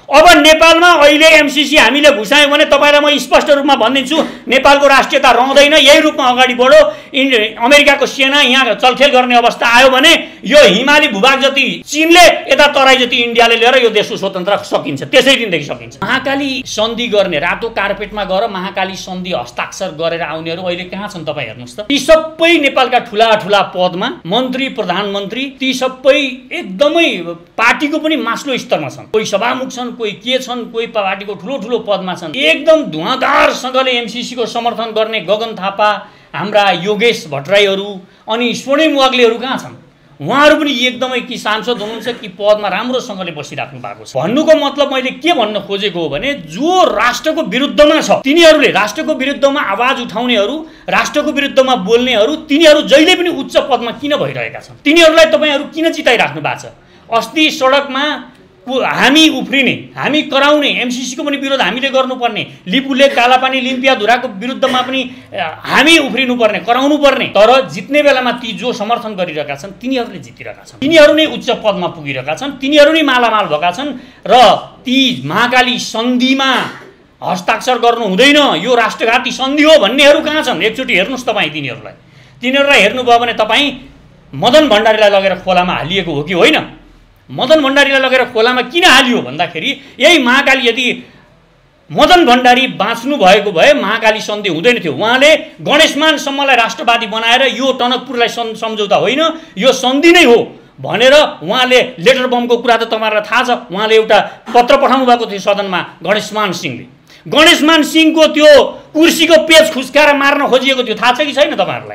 अब नेपालमा अहिले एमसीसी हामीले घुसायौँ भने तपाईलाई म स्पष्ट रूपमा भनिदिन्छु, नेपालको राष्ट्रियता रहँदैन। यही रूपमा अगाडि बढो। अमेरिकाको सेना यहाँ चलखेल गर्ने अवस्था आयो भने यो हिमाली भूभाग जति चीनले, यता तराई जति इन्डियाले लिएर यो देशको स्वतन्त्र सकिन्छ, त्यसै दिनदेखि सकिन्छ। महाकाली सन्धि गर्ने, रातो कार्पेटमा गएर महाकाली सन्धि हस्ताक्षर गरेर आउनेहरू अहिले कहाँ छन् तपाईँ हेर्नुहोस् त। ती सबै नेपालका ठुला ठुला पदमा मन्त्री, प्रधानमन्त्री, ती सबै एकदमै पार्टीको पनि मास्लो स्तरमा छन्। कोही सभामुख छन्, कोही के छन्, कोही पार्टीको ठुलो ठुलो पदमा छन्। एकदम धुवाँधारसँगले एमसीसी को समर्थन गर्ने गगन थापा, हाम्रा योगेश भट्टराईहरू अनि स्वर्णिम वाग्लेहरू कहाँ छन्? उहाँहरू पनि एकदमै कि सांसद हुनुहुन्छ कि पदमा राम्रोसँगले बसिराख्नु भएको छ। भन्नुको मतलब मैले के भन्न खोजेको हो भने जो राष्ट्रको विरुद्धमा छ, तिनीहरूले राष्ट्रको विरुद्धमा आवाज उठाउनेहरू, राष्ट्रको विरुद्धमा बोल्नेहरू, तिनीहरू जहिले पनि उच्च पदमा किन भइरहेका छन्? तिनीहरूलाई तपाईँहरू किन जिताइराख्नु भएको छ? अस्ति सडकमा हामी उफ्रिने, हामी कराउने, एमसीसी को पनि विरोध हामीले गर्नुपर्ने, लिपुले कालापानी लिम्पियाधुराको विरुद्धमा पनि हामी उफ्रिनुपर्ने, कराउनु पर्ने। तर जित्ने बेलामा ती जो समर्थन गरिरहेका छन् तिनीहरूले जितिरहेका छन्, तिनीहरू नै उच्च पदमा पुगिरहेका छन्, तिनीहरू नै मालामाल भएका छन्। र ती महाकाली सन्धिमा हस्ताक्षर गर्नु हुँदैन, यो राष्ट्रघाती सन्धि हो भन्नेहरू कहाँ छन्? एकचोटि हेर्नुहोस् तपाईँ तिनीहरूलाई हेर्नुभयो भने तपाईँ मदन भण्डारीलाई लगेर खोलामा हालिएको हो कि होइन? मदन भण्डारीलाई लगेर खोलामा किन हालियो भन्दाखेरि यही महाकाली, यदि मदन भण्डारी बाँच्नु भएको भए महाकाली सन्धि हुँदैन थियो। उहाँले गणेशमानसम्मलाई राष्ट्रवादी बनाएर यो टनकपुरलाई सम्झौता होइन, यो सन्धि नै हो भनेर उहाँले लेटर बमको कुरा त तपाईँहरूलाई थाहा छ। उहाँले एउटा पत्र पठाउनु भएको थियो सदनमा गणेशमान सिंहले। गणेशमान सिंहको त्यो कुर्सीको पेज खुस्काएर मार्न खोजिएको थियो, थाहा छ कि छैन तपाईँहरूलाई?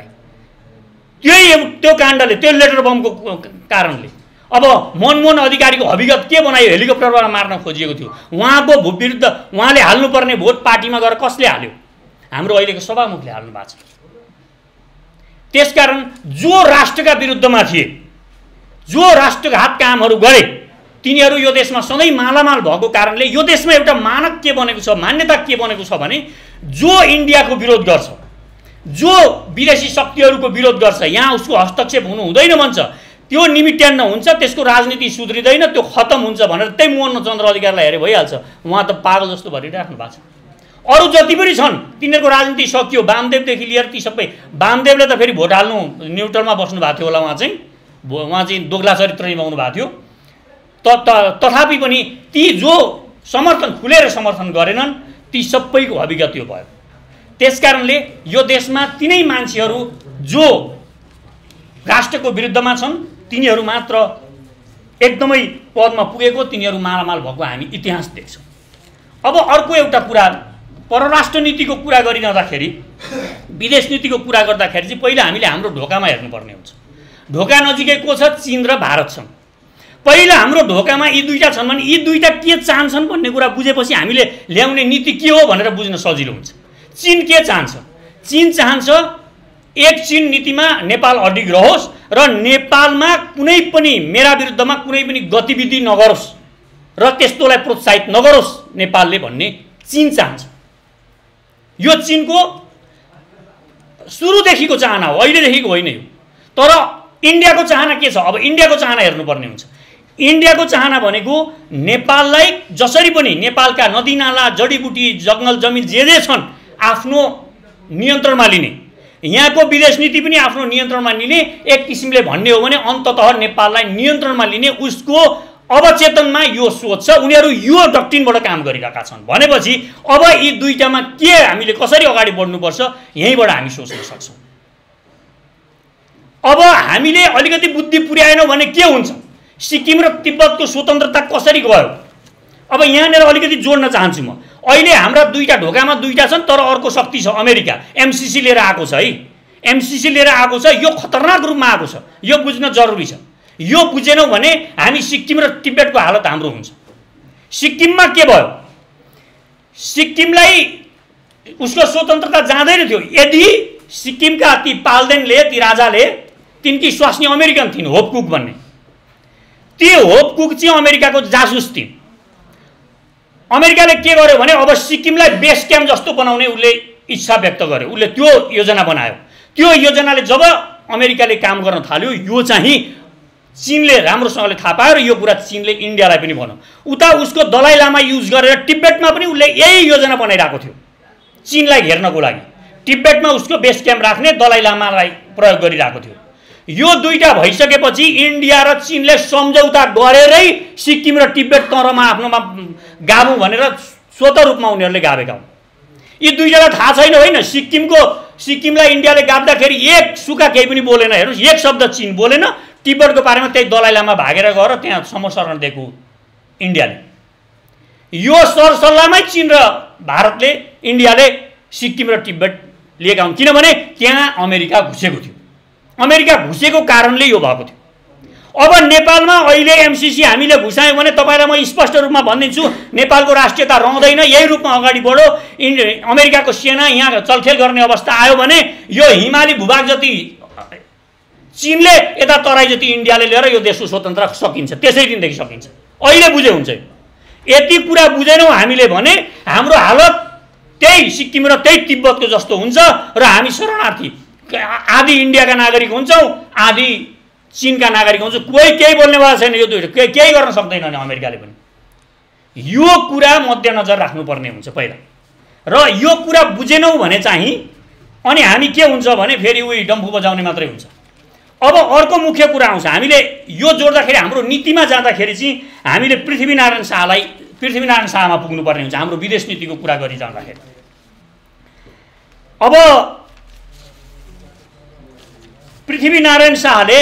त्यो काण्डले, त्यो लेटर बमको कारणले अब मनमोहन अधिकारीको हविगत के बनायो? हेलिकप्टरबाट मार्न खोजिएको थियो। उहाँको विरुद्ध उहाँले हाल्नुपर्ने भोट पार्टीमा गएर कसले हाल्यो? हाम्रो अहिलेको सभामुखले हाल्नु भएको छ। त्यसकारण जो राष्ट्रका विरुद्धमा थिए, जो राष्ट्रघात कामहरू गरे, तिनीहरू यो देशमा सधैँ मालामाल भएको कारणले यो देशमा एउटा मानक के बनेको छ, मान्यता के बनेको छ भने जो इन्डियाको विरोध गर्छ, जो विदेशी शक्तिहरूको विरोध गर्छ, यहाँ उसको हस्तक्षेप हुनु हुँदैन भन्छ, त्यो निमित्यान्न हुन्छ, त्यसको राजनीति सुध्रिँदैन, त्यो खतम हुन्छ भनेर त्यही मोहन चन्द्र अधिकारीलाई हेरे भइहाल्छ। उहाँ त पागल जस्तो भरिराख्नु भएको छ। अरू जति पनि छन् तिनीहरूको राजनीति सकियो, वामदेवदेखि लिएर ती सबै। वामदेवले त फेरि भोट हाल्नु न्युट्रलमा बस्नु भएको थियो होला, उहाँ चाहिँ दोग्ला चरित्र निभाउनु भएको थियो। तथापि पनि ती जो खुलेर समर्थन गरेनन् ती सबैको हविगत यो भयो। त्यसकारणले यो देशमा तिनै मान्छेहरू जो राष्ट्रको विरुद्धमा छन् तिनीहरू मात्र एकदमै पदमा पुगेको, तिनीहरू मालामाल भएको हामी इतिहास देख्छौँ। अब अर्को एउटा कुरा, परराष्ट्र नीतिको कुरा गरिरहँदाखेरि, विदेश नीतिको कुरा गर्दाखेरि चाहिँ पहिला हामीले हाम्रो ढोकामा हेर्नुपर्ने हुन्छ। ढोका नजिकै को छ? चीन र भारत छन्। पहिला हाम्रो ढोकामा यी दुईटा छन् भने यी दुईटा के चाहन्छन् भन्ने कुरा बुझेपछि हामीले ल्याउने नीति के हो भनेर बुझ्न सजिलो हुन्छ। चीन के चाहन्छ? चीन चाहन्छ एक चीन नीतिमा नेपाल अडिग रहोस् र नेपालमा कुनै पनि मेरा विरुद्धमा कुनै पनि गतिविधि नगरोस् र त्यस्तोलाई प्रोत्साहित नगरोस् नेपालले भन्ने चीन चाहन्छ। यो चीनको सुरुदेखिको चाहना हो, अहिलेदेखिको होइन यो। तर इन्डियाको चाहना के छ? अब इन्डियाको चाहना हेर्नुपर्ने हुन्छ। इन्डियाको चाहना भनेको नेपाललाई जसरी पनि नेपालका नदीनाला, जडीबुटी, जङ्गल जमिन जे छन् आफ्नो नियन्त्रणमा लिने, यहाँको विदेश नीति पनि आफ्नो नियन्त्रणमा लिने, एक किसिमले भन्ने हो भने अन्ततः नेपाललाई नियन्त्रणमा लिने उसको अवचेतनमा यो सोच छ। उनीहरू यो डक्ट्रिनबाट काम गरिरहेका छन् भनेपछि अब यी दुईटामा के हामीले कसरी अगाडि बढ्नुपर्छ यहीँबाट हामी सोच्न सक्छौँ। अब हामीले अलिकति बुद्धि पुर्याएनौँ भने के हुन्छ? सिक्किम र तिब्बतको स्वतन्त्रता कसरी गयो? अब यहाँनिर अलिकति जोड्न चाहन्छु म। अहिले हाम्रा दुईटा ढोकामा दुईटा छन्, तर अर्को शक्ति छ अमेरिका, एमसीसी लिएर आएको छ है। एमसीसी लिएर आएको छ, यो खतरनाक रूपमा आएको छ, यो बुझ्न जरुरी छ। यो बुझेनौँ भने हामी सिक्किम र तिब्बतको हालत हाम्रो हुन्छ। सिक्किममा के भयो? सिक्किमलाई उसको स्वतन्त्रता जाँदैन थियो यदि सिक्किमका ती पाल्देनले, ती राजाले, तिनकी स्वास्नी अमेरिकन थिइन्, होपकुक भन्ने। ती होपकुक चाहिँ अमेरिकाको जासुस थिइन्। अमेरिकाले के गर्यो भने अब सिक्किमलाई बेस क्याम्प जस्तो बनाउने उसले इच्छा व्यक्त गर्यो, उसले त्यो योजना बनायो। त्यो योजनाले जब अमेरिकाले काम गर्न थाल्यो, यो चाहिँ चीनले राम्रोसँगले थाहा पायो र यो कुरा चीनले इन्डियालाई पनि भन्यो। उता उसको दलाई लामा युज गरेर तिब्बतमा पनि उसले यही योजना बनाइरहेको थियो चीनलाई घेर्नको लागि। तिब्बतमा उसको बेस क्याम्प राख्ने, दलाई लामालाई प्रयोग गरिरहेको थियो। यो दुईटा भइसकेपछि इन्डिया र चीनले सम्झौता गरेरै सिक्किम र तिब्बत तरमा आफ्नोमा गाभौँ भनेर स्वतः रूपमा उनीहरूले गाभेका हुन्। यी दुईजना थाहा छैन होइन। सिक्किमलाई इन्डियाले गाब्दाखेरि एक सुका केही पनि बोलेन। हेर्नुहोस्, एक शब्द चीन बोलेन। तिब्बतको बारेमा त्यही दलाई लामा भागेर गएर त्यहाँ समशरण दिएको इन्डियाले। यो सरसल्लाहमै चीन र भारतले, इन्डियाले सिक्किम र तिब्बत लिएका हुन्, किनभने त्यहाँ अमेरिका घुसेको थियो। अमेरिका घुसेको कारणले यो भएको थियो। अब नेपालमा अहिले एमसीसी हामीले घुसायौँ भने तपाईँलाई म स्पष्ट रूपमा भनिदिन्छु, नेपालको राष्ट्रियता रहँदैन। यही रूपमा अगाडि बढो। अमेरिकाको सेना यहाँ चलखेल गर्ने अवस्था आयो भने यो हिमाली भूभाग जति चीनले, यता तराई जति इन्डियाले लिएर यो देशको स्वतन्त्र सकिन्छ, त्यसै दिनदेखि सकिन्छ। अहिले बुझे हुन्छ। यति कुरा बुझेनौँ हामीले भने हाम्रो हालत त्यही सिक्किम र त्यही तिब्बतको जस्तो हुन्छ र हामी शरणार्थी, आधी इन्डियाका नागरिक हुन्छौँ, आधी चीनका नागरिक हुन्छौँ। कोही केही बोल्नेवाला छैन। यो दुईटा केही गर्न सक्दैन नि अमेरिकाले पनि। यो कुरा मध्यनजर राख्नुपर्ने हुन्छ पहिला। र यो कुरा बुझेनौँ भने चाहिँ अनि हामी के हुन्छ भने फेरि उही डम्फु बजाउने मात्रै हुन्छ। अब अर्को मुख्य कुरा आउँछ। हामीले यो जोड्दाखेरि हाम्रो नीतिमा जाँदाखेरि चाहिँ हामीले पृथ्वीनारायण शाहमा पुग्नुपर्ने हुन्छ हाम्रो विदेश नीतिको कुरा गरी जाँदाखेरि। अब पृथ्वीनारायण शाहले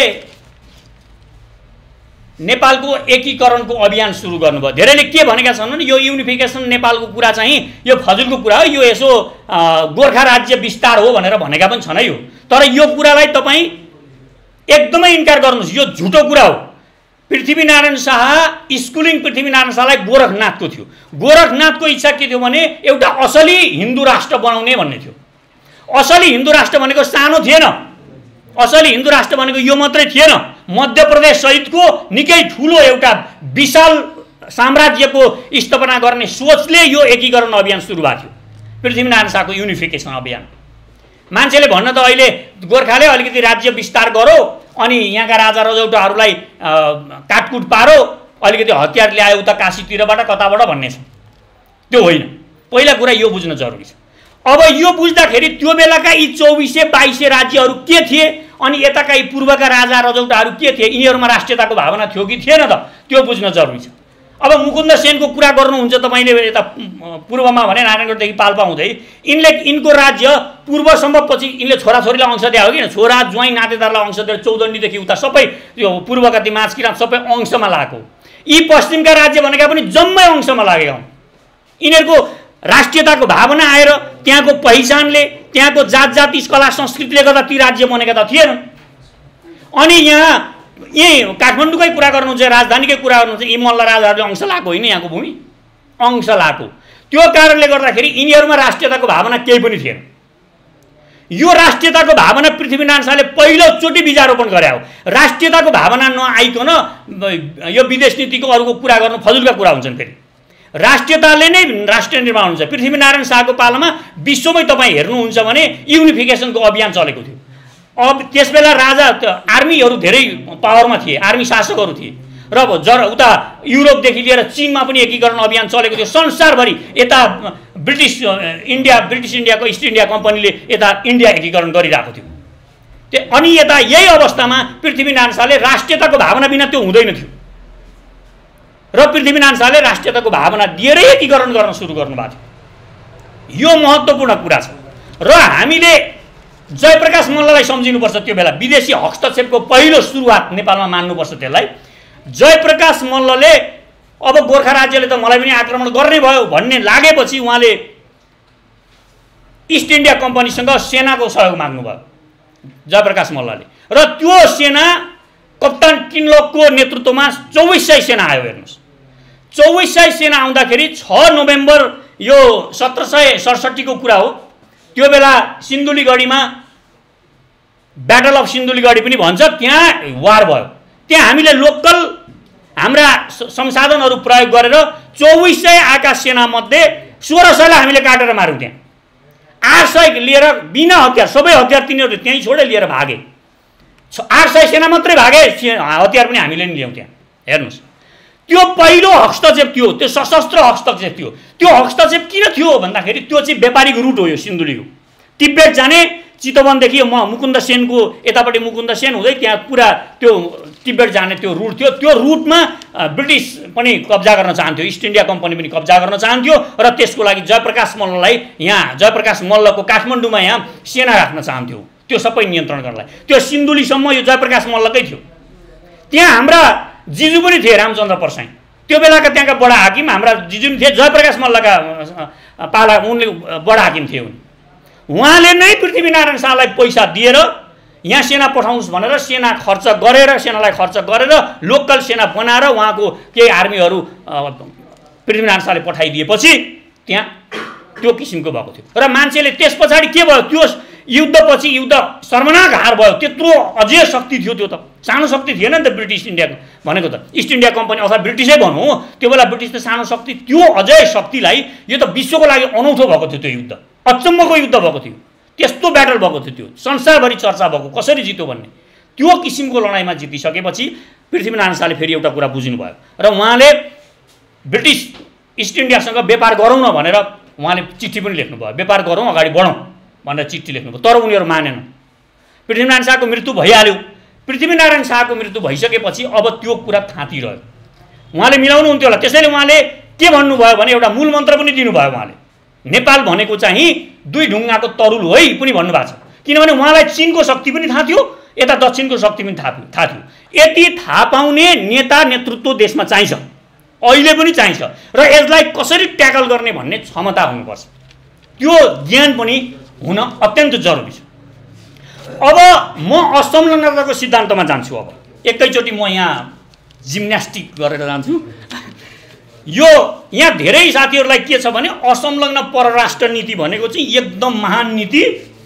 नेपालको एकीकरणको अभियान सुरु गर्नुभयो। धेरैले के भनेका छन् भने यो युनिफिकेसन नेपालको कुरा चाहिँ यो फजुलको कुरा हो, यो यसो गोर्खा राज्य विस्तार हो भनेर भनेका पनि छन् है। यो तर यो कुरालाई तपाईँ एकदमै इन्कार गर्नुहोस्, यो झुटो कुरा हो। पृथ्वीनारायण शाह स्कुलिङ पृथ्वीनारायण शाहलाई गोरखनाथको थियो। गोरखनाथको इच्छा के थियो भने एउटा असली हिन्दू राष्ट्र बनाउने भन्ने थियो। असली हिन्दू राष्ट्र भनेको सानो थिएन। असली हिन्दू राष्ट्र भनेको यो मात्रै थिएन। मध्य प्रदेश सहितको निकै ठुलो एउटा विशाल साम्राज्यको स्थापना गर्ने सोचले यो एकीकरण अभियान सुरु भएको थियो। पृथ्वीनारायण शाहको युनिफिकेसन अभियान। मान्छेले भन्न त अहिले गोर्खाले अलिकति राज्य विस्तार गरो अनि यहाँका राजा रजौटाहरूलाई काटकुट पारो, अलिकति हतियार ल्यायो उता काशीतिरबाट कताबाट भन्ने छ। त्यो होइन। पहिला कुरा यो बुझ्न जरुरी छ। अब यो बुझ्दाखेरि त्यो बेलाका यी 2400-2200 राज्यहरू के थिए अनि यताका यी पूर्वका राजा रजौटाहरू के थिए, यिनीहरूमा राष्ट्रियताको भावना थियो कि थिएन त, त्यो बुझ्न जरुरी छ। अब मुकुन्द सेनको कुरा गर्नुहुन्छ तपाईँले यता पूर्वमा भने नारायणगढदेखि पाल्पा हुँदै यिनको राज्य पूर्वसम्म, पछि यिनले छोराछोरीलाई अंश दिए हो कि छोरा ज्वाइँ नातेदारलाई अंश दिएर चौदण्डीदेखि उता सबै यो पूर्वका ती माझकिराँत सबै अंशमा लागेको। यी पश्चिमका राज्य भनेका पनि जम्मै अंशमा लागेका हुन्। यिनीहरूको राष्ट्रियताको भावना आएर त्यहाँको पहिचानले, त्यहाँको जात कला संस्कृतिले गर्दा ती राज्य बनेका त थिएन। अनि यहाँ यही काठमाडौँकै कुरा गर्नुहुन्छ, राजधानीकै कुरा गर्नुहुन्छ, यी मल्ल राजाहरूले अंश लाएको होइन, यहाँको भूमि अंश लाएको। त्यो कारणले गर्दाखेरि यिनीहरूमा राष्ट्रियताको भावना केही पनि थिएन। यो राष्ट्रियताको भावना पृथ्वीनारायण शाहले पहिलोचोटि बीजारोपण गरे हो। राष्ट्रियताको भावना नआइकन यो विदेश नीतिको अरूको कुरा गर्नु फजुलका कुरा हुन्छन्। फेरि राष्ट्रियताले नै राष्ट्र निर्माण हुन्छ। पृथ्वीनारायण शाहको पालामा विश्वमै तपाईँ हेर्नुहुन्छ भने युनिफिकेसनको अभियान चलेको थियो। अब त्यसबेला राजा आर्मीहरू धेरै पावरमा थिए, आर्मी शासकहरू थिए र उता युरोपदेखि लिएर चीनमा पनि एकीकरण अभियान चलेको थियो। संसारभरि यता ब्रिटिस इन्डियाको इस्ट इन्डिया कम्पनीले यता इन्डिया एकीकरण गरिरहेको थियो। अनि यता यही अवस्थामा पृथ्वीनारायण शाहले राष्ट्रियताको भावना बिना त्यो हुँदैन थियो र पृथ्वीनारायण शाहले राष्ट्रियताको भावना दिएरै एकीकरण गर्न सुरु गर्नुभएको थियो। यो महत्त्वपूर्ण कुरा छ र हामीले जयप्रकाश मल्ललाई सम्झिनुपर्छ। त्यो बेला विदेशी हस्तक्षेपको पहिलो सुरुवात नेपालमा मान्नुपर्छ त्यसलाई। जयप्रकाश मल्लले अब गोर्खा राज्यले त मलाई पनि आक्रमण गर्ने भयो भन्ने लागेपछि उहाँले इस्ट इन्डिया कम्पनीसँग सेनाको सहयोग माग्नुभयो जयप्रकाश मल्लले। र त्यो सेना कप्तान किनलोकको नेतृत्वमा 2400 सेना आयो। हेर्नुहोस्, 2400 सेना आउँदाखेरि 6 नोभेम्बर यो 1767 को कुरा हो। त्यो बेला सिन्धुलीगढीमा ब्याटल अफ सिन्धुलीगढी पनि भन्छ, त्यहाँ वार भयो। त्यहाँ हामीले लोकल हाम्रा संसाधनहरू प्रयोग गरेर 2400 आका सेनामध्ये 1600 लाई हामीले काटेर मार्यौँ। त्यहाँ 800 लिएर बिना हतियार, सबै हतियार तिनीहरूले त्यहीँ छोडे लिएर भागे। 800 सेना मात्रै भागे, हतियार पनि हामीले नि ल्याउँ त्यहाँ। हेर्नुहोस्, त्यो पहिलो हस्तक्षेप थियो, त्यो सशस्त्र हस्तक्षेप थियो। त्यो हस्तक्षेप किन थियो भन्दाखेरि त्यो चाहिँ व्यापारिक रुट हो। यो सिन्धुलीको तिब्बत जाने चितवनदेखि मुकुन्द सेनको यतापट्टि मुकुन्द सेन हुँदै त्यहाँ पुरा त्यो तिब्बत जाने त्यो रुट थियो। त्यो रुटमा ब्रिटिस पनि कब्जा गर्न चाहन्थ्यो, इस्ट इन्डिया कम्पनी पनि कब्जा गर्न चाहन्थ्यो र त्यसको लागि जयप्रकाश मल्ललाई यहाँ जयप्रकाश मल्लको काठमाडौँमा यहाँ सेना राख्न चाहन्थ्यो, त्यो सबै नियन्त्रण गर्नलाई। त्यो सिन्धुलीसम्म यो जयप्रकाश मल्लकै थियो। त्यहाँ हाम्रा जिजु पनि थिए, रामचन्द्र परसाई, त्यो बेलाका त्यहाँका बडा हाकिम हाम्रा जिजु पनि थिए, जयप्रकाश मल्लका पाला उनले बडा हाकिम थिए। उहाँले नै पृथ्वीनारायण शाहलाई पैसा दिएर यहाँ सेना पठाउनुहोस् भनेर सेना खर्च गरेर, सेनालाई खर्च गरेर लोकल सेना बनाएर उहाँको केही आर्मीहरू पृथ्वीनारायण शाहले पठाइदिएपछि त्यहाँ त्यो किसिमको भएको थियो। र मान्छेले त्यस पछाडि के भयो, त्यो युद्धपछि युद्ध सर्वनाक हार भयो। त्यत्रो अझै शक्ति थियो, त्यो त सानो शक्ति थिएन नि त ब्रिटिस इन्डियाको भनेको त, इस्ट इन्डिया कम्पनी अथवा ब्रिटिसै भनौँ, त्यो बेला ब्रिटिस त सानो शक्ति, त्यो अझै शक्तिलाई यो त विश्वको लागि अनौठो भएको थियो। त्यो युद्ध अचम्मको युद्ध भएको थियो, त्यस्तो ब्याटल भएको थियो, त्यो संसारभरि चर्चा भएको, कसरी जित्यो भन्ने। त्यो किसिमको लडाइँमा जितिसकेपछि पृथ्वीनारायण शाहले फेरि एउटा कुरा बुझ्नुभयो र उहाँले ब्रिटिस इस्ट इन्डियासँग व्यापार गरौँ न भनेर उहाँले चिठी पनि लेख्नुभयो, व्यापार गरौँ, अगाडि बढौँ भनेर चिठी लेख्नुभयो। तर उनीहरू मानेन। पृथ्वीनारायण शाहको मृत्यु भइहाल्यो। पृथ्वीनारायण शाहको मृत्यु भइसकेपछि अब त्यो कुरा थाँती रह्यो, उहाँले मिलाउनुहुन्थ्यो होला। त्यसैले उहाँले के भन्नुभयो भने एउटा मूल मन्त्र पनि दिनुभयो। उहाँले नेपाल भनेको चाहिँ दुई ढुङ्गाको तरुल हो है पनि भन्नुभएको छ, किनभने उहाँलाई चीनको शक्ति पनि थाहा थियो, यता दक्षिणको शक्ति पनि थाहा थियो। यति थाहा पाउने नेता नेतृत्व देशमा चाहिन्छ, अहिले पनि चाहिन्छ, र यसलाई कसरी ट्याकल गर्ने भन्ने क्षमता हुनुपर्छ। त्यो ज्ञान पनि हुन अत्यन्त जरुरी छ। अब म असंलग्नताको सिद्धान्तमा जान्छु। अब एकैचोटि म यहाँ जिम्नास्टिक गरेर जान्छु। यो यहाँ धेरै साथीहरूलाई के छ भने असंलग्न परराष्ट्र नीति भनेको चाहिँ एकदम महान नीति,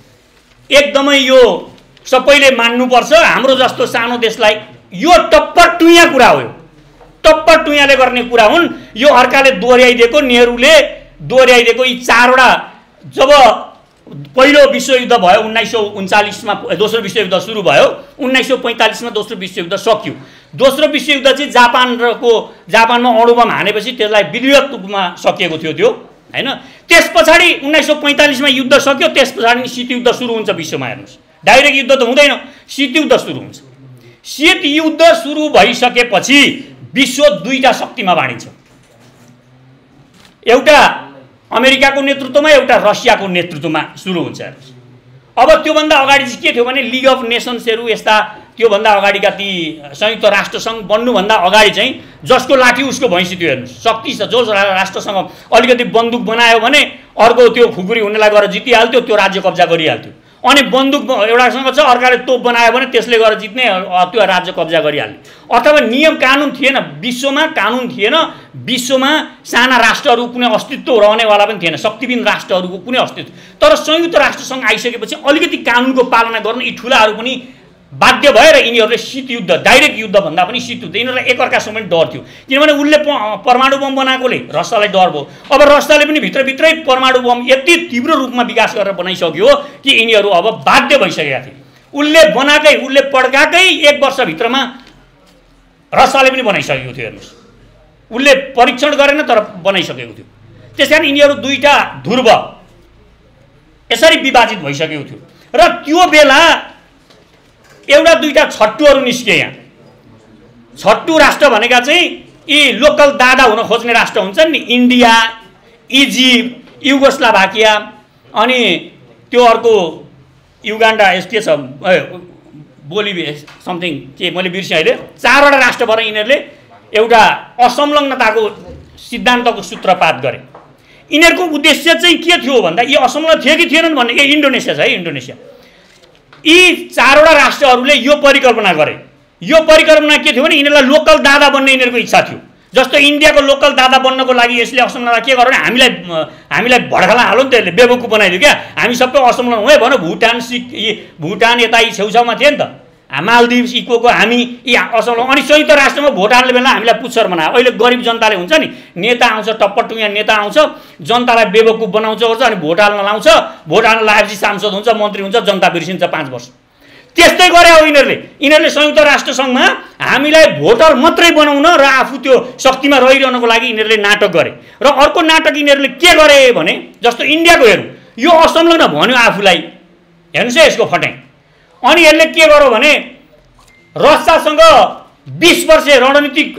एकदमै यो सबैले मान्नुपर्छ। हाम्रो जस्तो सानो देशलाई यो टप्पर टुइया कुरा हो, यो टप्पर टुइयाले गर्ने कुरा हुन्। यो अर्काले दोहोऱ्याइदिएको, नेहरूले दोहोऱ्याइदिएको यी चारवटा, जब पहिलो विश्वयुद्ध भयो 1939मा, दोस्रो विश्वयुद्ध सुरु भयो 1945मा, दोस्रो विश्वयुद्ध सक्यो। दोस्रो विश्वयुद्ध चाहिँ जापानमा अणु बम हानेपछि त्यसलाई विधिवत रूपमा सकिएको थियो त्यो, हैन। त्यस पछाडि 1945मा युद्ध सक्यो, त्यस पछाडि शीतयुद्ध सुरु हुन्छ विश्वमा। हेर्नुहोस्, डाइरेक्ट युद्ध त हुँदैन, शीतयुद्ध सुरु हुन्छ। शीतयुद्ध सुरु भइसकेपछि विश्व दुईटा शक्तिमा बाँडिन्छ, एउटा अमेरिकाको नेतृत्वमा, एउटा रसियाको नेतृत्वमा सुरु हुन्छ। हेर्नुहोस्, अब त्योभन्दा अगाडि चाहिँ के थियो भने लिग अफ नेसन्सहरू यस्ता, त्योभन्दा अगाडिका ती संयुक्त राष्ट्रसङ्घ बन्नुभन्दा अगाडि चाहिँ जसको लाठी उसको भैँसी थियो। हेर्नुहोस्, शक्ति छ, जो राष्ट्रसँग अलिकति बन्दुक बनायो भने अर्को त्यो खुकुरी हुनेलाई गएर जितिहाल्थ्यो, त्यो राज्य कब्जा गरिहाल्थ्यो। अनि बन्दुक एउटासँग छ, अर्काले तोप बनायो भने त्यसले गएर जित्ने, त्यो राज्य कब्जा गरिहाल्ने। अथवा नियम कानुन थिएन, विश्वमा कानुन थिएन, विश्वमा साना राष्ट्रहरू कुनै अस्तित्व रहनेवाला पनि थिएन, शक्तिबिन राष्ट्रहरूको कुनै अस्तित्व। तर संयुक्त राष्ट्रसँग आइसकेपछि अलिकति कानुनको पालना गर्न यी ठुलाहरू पनि बाध्य भएर यिनीहरूले शीतयुद्ध, डाइरेक्ट युद्ध भन्दा पनि शीतयुद्ध, यिनीहरूलाई एकअर्कासँग पनि डर थियो। किनभने उसले परमाणु बम बनाएकोले रसियालाई डर भयो। अब रसियाले पनि भित्रभित्रै परमाणु बम यति तीव्र रूपमा विकास गरेर बनाइसक्यो कि यिनीहरू अब बाध्य भइसकेका थिए। उसले बनाएकै, उसले पड्काएकै 1 वर्षभित्रमा रसियाले पनि बनाइसकेको थियो। हेर्नुहोस्, उसले परीक्षण गरेन तर बनाइसकेको थियो। त्यसकारण यिनीहरू दुईटा ध्रुव यसरी विभाजित भइसकेको थियो। र त्यो बेला एउटा दुईटा छट्टुहरू निस्के। यहाँ छट्टु राष्ट्र भनेका चाहिँ यी लोकल दादा हुन खोज्ने राष्ट्र हुन्छन् नि, इन्डिया, इजिप्ट, युगोस्लाभाकिया, अनि त्यो अर्को युगान्डा, के छ बोलिभिया समथिङ के मैले बिर्सेँ अहिले। 4वटा राष्ट्रबाट यिनीहरूले एउटा असंलग्नताको सिद्धान्तको सूत्रपात गरे। यिनीहरूको उद्देश्य चाहिँ के थियो भन्दा, यी असंलग्न थिए कि थिएनन् भन्ने, इन्डोनेसिया छ है, इन्डोनेसिया, यी 4वटा राष्ट्रहरूले यो परिकल्पना गरे। यो परिकल्पना के थियो भने यिनीहरूलाई लोकल दादा बन्ने यिनीहरूको इच्छा थियो। जस्तो इन्डियाको लोकल दादा बन्नको लागि यसले असंलग्नता के गर्यो भने हामीलाई भड्काला हाल्यो नि, त्यसले बेवकु बनाइदियो क्या। हामी सबै असंलग्न हुँ भनौँ, भुटान यता यी छेउछाउमा थिए नि त, मालदिभ्स इकोको हामी यी असंलग्न। अनि संयुक्त राष्ट्रमा भुटानले बेला हामीलाई पुच्छर बनायो। अहिले गरिब जनताले हुन्छ नि, नेता आउँछ, टप्पटुइया नेता आउँछ, जनतालाई बेवकुफ बनाउँछ ओर्छ, अनि भोट हाल्न लाउँछ, भोट हाल्न लाएपछि सांसद हुन्छ, मन्त्री हुन्छ, जनता बिर्सिन्छ 5 वर्ष। त्यस्तै गरे हो यिनीहरूले संयुक्त राष्ट्र सङ्घमा हामीलाई भोटर मात्रै बनाउन र आफू त्यो शक्तिमा रहिरहनको लागि यिनीहरूले नाटक गरे। र अर्को नाटक यिनीहरूले के गरे भने जस्तो इन्डियाको हेर्नु, यो असंलग्न भन्यो आफूलाई, हेर्नुहोस् है यसको फट्याङ। अनि यसले के गर्यो भने रसियासँग 20 वर्ष रणनीतिक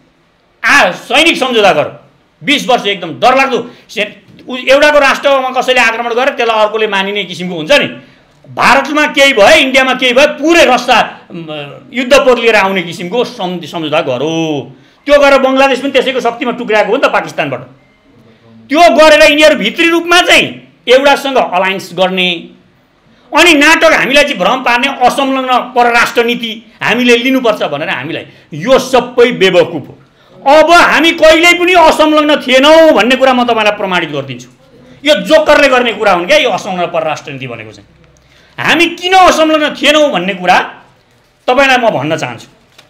सैनिक सम्झौता गर्यो। 20 वर्ष एकदम डरलाग्दो। एउटाको राष्ट्रमा कसैले आक्रमण गरे त्यसलाई अर्कोले मानिने किसिमको हुन्छ नि। भारतमा केही भयो, इन्डियामा केही भयो, पुरै रसिया युद्धपोत लिएर आउने किसिमको सम्झौता गर्यो। त्यो गरेर बङ्गलादेश पनि त्यसैको शक्तिमा टुक्राएको हो नि त पाकिस्तानबाट। त्यो गरेर यिनीहरू भित्री रूपमा चाहिँ एउटासँग अलायन्स गर्ने अनि नाटक हामीलाई चाहिँ भ्रम पार्ने असंलग्न परराष्ट्र नीति हामीले लिनुपर्छ भनेर हामीलाई, यो सबै बेवकुफ हो। अब हामी कहिल्यै पनि असंलग्न थिएनौँ भन्ने कुरा म तपाईँलाई प्रमाणित गरिदिन्छु। यो जोकरले गर्ने कुरा हुन् क्या यो असंलग्न परराष्ट्र नीति भनेको चाहिँ। हामी किन असंलग्न थिएनौँ भन्ने कुरा तपाईँलाई म भन्न चाहन्छु।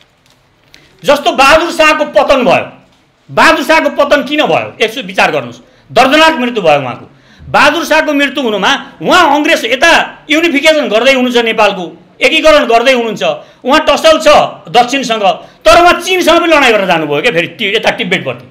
जस्तो बहादुर शाहको पतन भयो। बहादुर शाहको पतन किन भयो यसो विचार गर्नुहोस्। दर्दनाक मृत्यु भयो उहाँको। बहादुर शाहको मृत्यु हुनुमा उहाँ अङ्ग्रेज यता युनिफिकेसन गर्दै हुनुहुन्छ, नेपालको एकीकरण गर्दै हुनुहुन्छ, उहाँ टसल छ दक्षिणसँग, तर उहाँ चीनसँग पनि लडाइँ गरेर जानुभयो क्या फेरि यता तिब्बतप्रति।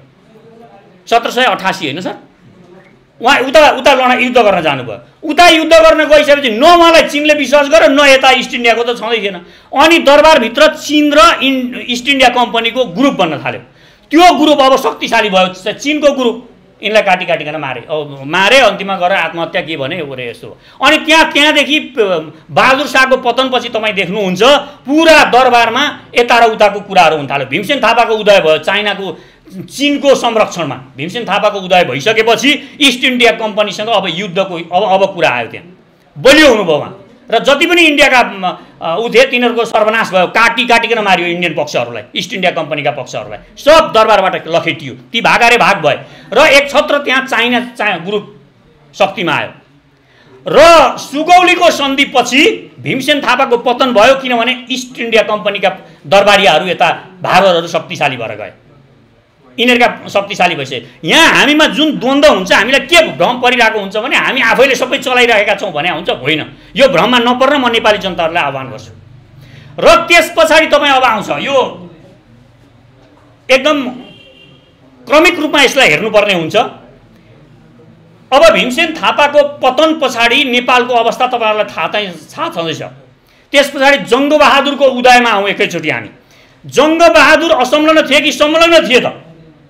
1788 होइन सर, उहाँ उता युद्ध गर्न जानुभयो। उता युद्ध गर्न गइसकेपछि न उहाँलाई चीनले विश्वास गर्यो न यता इस्ट इन्डियाको त छँदै थिएन। अनि दरबारभित्र चीन र इस्ट इन्डिया कम्पनीको ग्रुप बन्न थाल्यो। त्यो ग्रुप अब शक्तिशाली भयो। चीनको ग्रुप यिनलाई काटिकन मारे अन्तिममा गएर आत्महत्या के भने हो रे यस्तो। अनि त्यहाँदेखि बहादुर शाहको पतनपछि तपाईँ देख्नुहुन्छ पुरा दरबारमा यता र उताको कुराहरू हुन थाल्यो। भीमसेन थापाको उदय भयो चाइनाको चीनको संरक्षणमा। भीमसेन थापाको उदय भइसकेपछि इस्ट इन्डिया कम्पनीसँग अब युद्धको अब कुरा आयो। त्यहाँ बलियो हुनुभयो उहाँ। र जति पनि इन्डियाका थिए तिनीहरूको सर्वनाश भयो। काटिकन मारियो इन्डियन पक्षहरूलाई, इस्ट इन्डिया कम्पनीका पक्षहरूलाई। सब दरबारबाट लखेटियो। ती भागारे भाग भए र एक छत्र त्यहाँ चाइना ग्रुप शक्तिमा आयो। र सुगौलीको सन्धिपछि भीमसेन थापाको पतन भयो किनभने इस्ट इन्डिया कम्पनीका दरबारीहरू यता भागरहरू शक्तिशाली भएर गए। यिनीहरूका शक्तिशाली भइसक्यो। यहाँ हामीमा जुन द्वन्द्व हुन्छ हामीलाई के भ्रम परिरहेको हुन्छ भने हामी आफैले सबै चलाइरहेका छौँ भने हुन्छ, होइन। यो भ्रममा नपर्न म नेपाली जनताहरूलाई आह्वान गर्छु। र त्यस पछाडि तपाईँ अब आउँछ यो एकदम क्रमिक रूपमा यसलाई हेर्नुपर्ने हुन्छ। अब भीमसेन थापाको पतन पछाडि नेपालको अवस्था तपाईँहरूलाई थाहा छँदैछ। त्यस पछाडि जङ्गबहादुरको उदयमा आउँ एकैचोटि हामी। जङ्गबहादुर असंलग्न थिए कि संलग्न थिए त?